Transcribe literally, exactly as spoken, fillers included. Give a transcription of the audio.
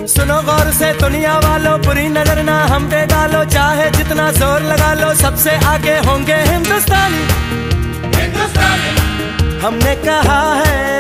सुनो गौर से दुनिया वालों, बुरी नजर ना हम पे डालो, चाहे जितना जोर लगा लो सबसे आगे होंगे हिंदुस्तानी। हिंदुस्तानी हमने कहा है